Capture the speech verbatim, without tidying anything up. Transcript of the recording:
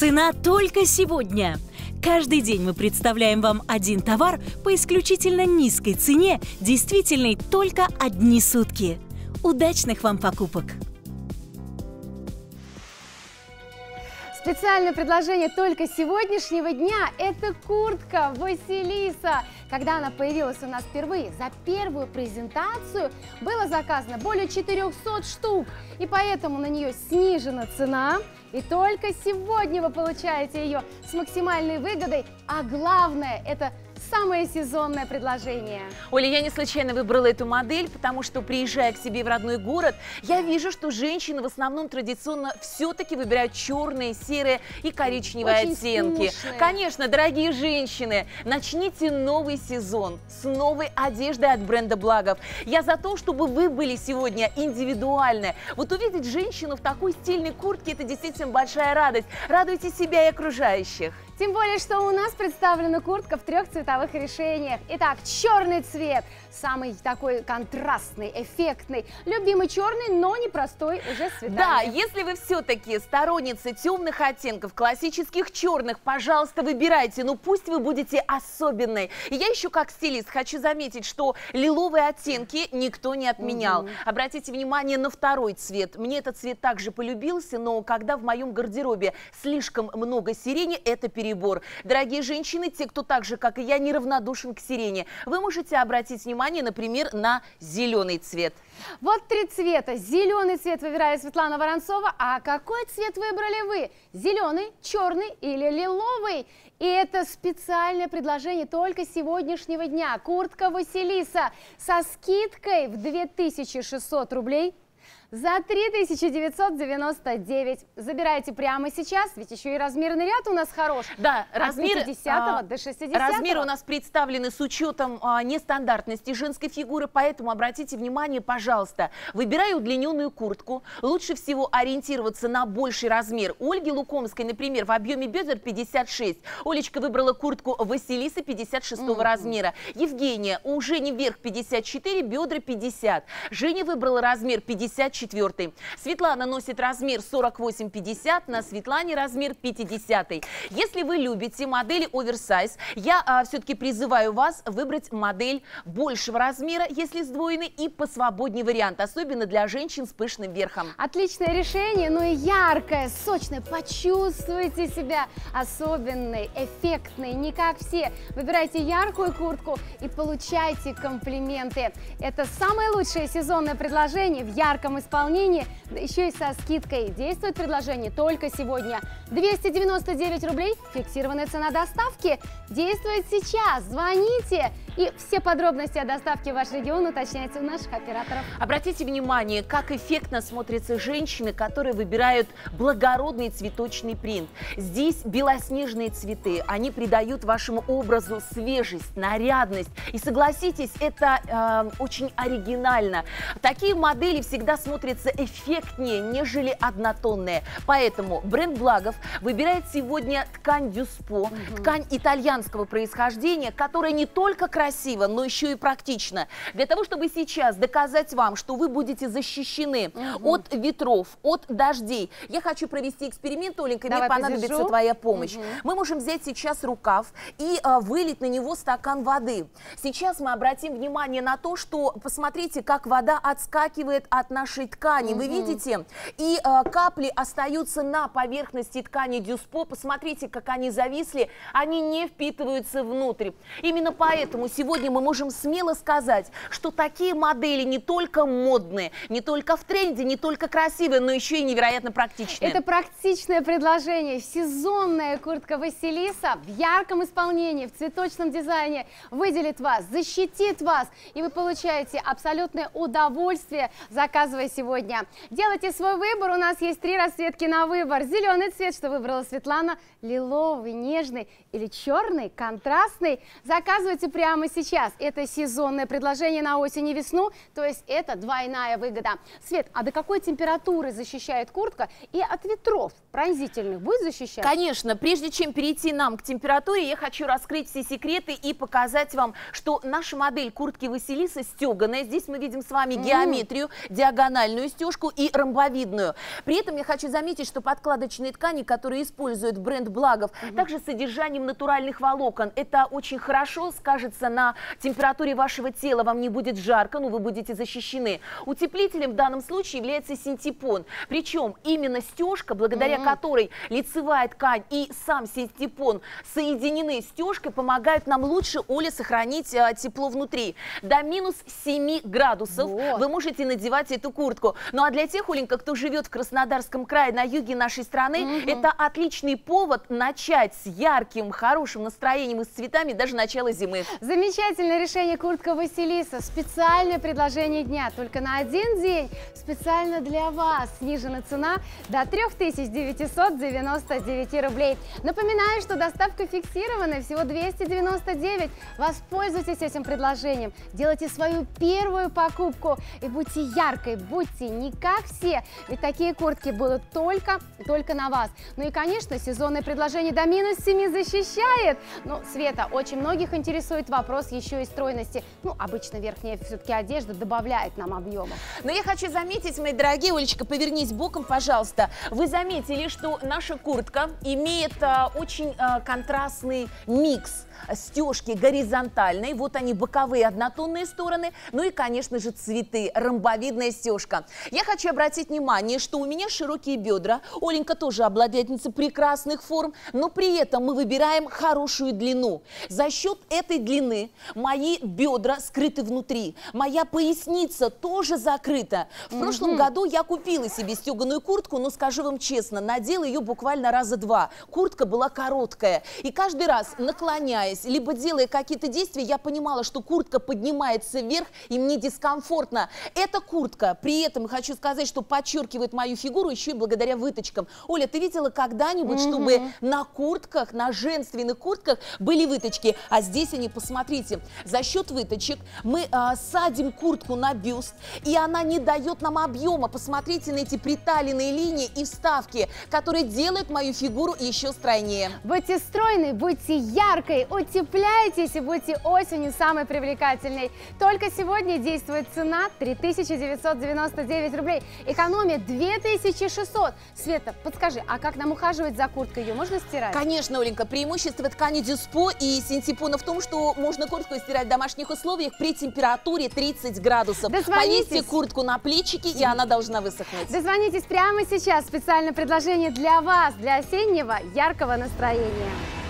Цена только сегодня. Каждый день мы представляем вам один товар по исключительно низкой цене, действительной только одни сутки. Удачных вам покупок! Специальное предложение только сегодняшнего дня – это куртка Василиса. Когда она появилась у нас впервые, за первую презентацию было заказано более четырёхсот штук. И поэтому на нее снижена цена. И только сегодня вы получаете ее с максимальной выгодой. А главное – это самое сезонное предложение. Оля, я не случайно выбрала эту модель, потому что, приезжая к себе в родной город, я вижу, что женщины в основном традиционно все-таки выбирают черные, серые и коричневые Очень оттенки. скучные. Конечно, дорогие женщины, начните новый сезон с новой одеждой от бренда Благов. Я за то, чтобы вы были сегодня индивидуальны. Вот увидеть женщину в такой стильной куртке – это действительно большая радость. Радуйте себя и окружающих. Тем более, что у нас представлена куртка в трех цветовых решениях. Итак, черный цвет, самый такой контрастный, эффектный. Любимый черный, но не простой, уже с цветами. Да, если вы все-таки сторонница темных оттенков, классических черных, пожалуйста, выбирайте, но пусть вы будете особенной. И я еще как стилист хочу заметить, что лиловые оттенки никто не отменял. Угу. Обратите внимание на второй цвет. Мне этот цвет также полюбился, но когда в моем гардеробе слишком много сирени, это перебор. Дорогие женщины, те, кто так же, как и я, неравнодушен к сирене, вы можете обратить внимание, например, на зеленый цвет. Вот три цвета. Зеленый цвет выбирает Светлана Воронцова. А какой цвет выбрали вы? Зеленый, черный или лиловый? И это специальное предложение только сегодняшнего дня. Куртка Василиса со скидкой в две тысячи шестьсот рублей. За три тысячи девятьсот девяносто девять. Забирайте прямо сейчас, ведь еще и размерный ряд у нас хорош. Да, размеры, от пятидесятого а, до шестидесятого. Размеры у нас представлены с учетом а, нестандартности женской фигуры, поэтому обратите внимание, пожалуйста, выбирая удлиненную куртку, лучше всего ориентироваться на больший размер. У Ольги Лукомской, например, в объеме бедер пятьдесят шесть. Олечка выбрала куртку Василиса пятьдесят шестого mm-hmm. размера. Евгения, у Жени вверх пятьдесят четыре, бедра пятьдесят. Женя выбрала размер пятьдесят четыре. Светлана носит размер сорок восемь пятьдесят, на Светлане размер пятьдесят. Если вы любите модели оверсайз, я а, все-таки призываю вас выбрать модель большего размера, если сдвоенный, и посвободнее вариант, особенно для женщин с пышным верхом. Отличное решение, но и яркое, сочное. Почувствуйте себя особенной, эффектной, не как все. Выбирайте яркую куртку и получайте комплименты. Это самое лучшее сезонное предложение в ярком исполнении. Исполнение, да еще и со скидкой. Действует предложение только сегодня. двести девяносто девять рублей, фиксированная цена доставки. Действует сейчас. Звоните. И все подробности о доставке в ваш регион уточняйте у наших операторов. Обратите внимание, как эффектно смотрятся женщины, которые выбирают благородный цветочный принт. Здесь белоснежные цветы. Они придают вашему образу свежесть, нарядность. И согласитесь, это э, очень оригинально. Такие модели всегда смотрятся эффектнее, нежели однотонные. Поэтому бренд Благов выбирает сегодня ткань Дюспо, угу. ткань итальянского происхождения, которая не только красиво, но еще и практично. Для того, чтобы сейчас доказать вам, что вы будете защищены угу. от ветров, от дождей, я хочу провести эксперимент, Оленька, мне понадобится повяжу. твоя помощь. Угу. Мы можем взять сейчас рукав и а, вылить на него стакан воды. Сейчас мы обратим внимание на то, что посмотрите, как вода отскакивает от нашей ткани. Угу. Вы видите? И а, капли остаются на поверхности ткани Дюспо. Посмотрите, как они зависли. Они не впитываются внутрь. Именно поэтому сегодня мы можем смело сказать, что такие модели не только модные, не только в тренде, не только красивые, но еще и невероятно практичные. Это практичное предложение. Сезонная куртка Василиса в ярком исполнении, в цветочном дизайне выделит вас, защитит вас, и вы получаете абсолютное удовольствие, заказывая сегодня. Делайте свой выбор. У нас есть три расцветки на выбор. Зеленый цвет, что выбрала Светлана, лиловый, нежный или черный, контрастный. Заказывайте прямо прямо сейчас. Это сезонное предложение на осень и весну, то есть это двойная выгода. Свет, а до какой температуры защищает куртка и от ветров пронзительных будет защищать? Конечно. Прежде чем перейти нам к температуре, я хочу раскрыть все секреты и показать вам, что наша модель куртки Василиса стеганая. Здесь мы видим с вами mm-hmm. геометрию, диагональную стежку и ромбовидную. При этом я хочу заметить, что подкладочные ткани, которые использует бренд Благов, mm-hmm. также с содержанием натуральных волокон. Это очень хорошо скажется на температуре вашего тела. Вам не будет жарко, но вы будете защищены. Утеплителем в данном случае является синтепон. Причем именно стежка, благодаря mm-hmm. которой лицевая ткань и сам синтепон соединены стежкой, помогают нам лучше, Оля, сохранить а, тепло внутри. До минус семи градусов вот. Вы можете надевать эту куртку. Ну а для тех, Оленька, кто живет в Краснодарском крае, на юге нашей страны, mm-hmm. это отличный повод начать с ярким, хорошим настроением и с цветами даже начало зимы. Замечательное решение куртка Василиса. Специальное предложение дня. Только на один день специально для вас снижена цена до трёх тысяч девятисот девяноста девяти рублей. Напоминаю, что доставка фиксированная, всего двести девяносто девять. Воспользуйтесь этим предложением, делайте свою первую покупку и будьте яркой, будьте не как все, ведь такие куртки будут только, только на вас. Ну и, конечно, сезонное предложение до минус семи защищает. Ну, Света, очень многих интересует вопрос еще и стройности. Ну, обычно верхняя все-таки одежда добавляет нам объема. Но я хочу заметить, мои дорогие, Олечка, повернись боком, пожалуйста. Вы заметили, что наша куртка имеет а, очень а, контрастный микс. Стежки горизонтальные, вот они боковые однотонные стороны, ну и, конечно же, цветы, ромбовидная стежка. Я хочу обратить внимание, что у меня широкие бедра, Оленька тоже обладательница прекрасных форм, но при этом мы выбираем хорошую длину. За счет этой длины мои бедра скрыты внутри, моя поясница тоже закрыта. В mm-hmm. прошлом году я купила себе стеганую куртку, но, скажу вам честно, надела ее буквально раза два. Куртка была короткая, и каждый раз, наклоняясь, либо делая какие-то действия, я понимала, что куртка поднимается вверх, и мне дискомфортно. Эта куртка, при этом хочу сказать, что подчеркивает мою фигуру еще и благодаря выточкам. Оля, ты видела когда-нибудь, mm-hmm. чтобы на куртках, на женственных куртках были выточки? А здесь они, посмотрите, за счет выточек мы а, садим куртку на бюст, и она не дает нам объема. Посмотрите на эти приталенные линии и вставки, которые делают мою фигуру еще стройнее. Будьте стройной, будьте яркой, утепляйтесь и будьте осенью самой привлекательной. Только сегодня действует цена три тысячи девятьсот девяносто девять рублей. Экономия две тысячи шестьсот. Света, подскажи, а как нам ухаживать за курткой? Ее можно стирать? Конечно, Оленька. Преимущество ткани Дюспо и синтепона в том, что можно куртку стирать в домашних условиях при температуре тридцать градусов. Повесьте куртку на плечики, и она должна высохнуть. Дозвонитесь прямо сейчас. Специальное предложение для вас, для осеннего яркого настроения.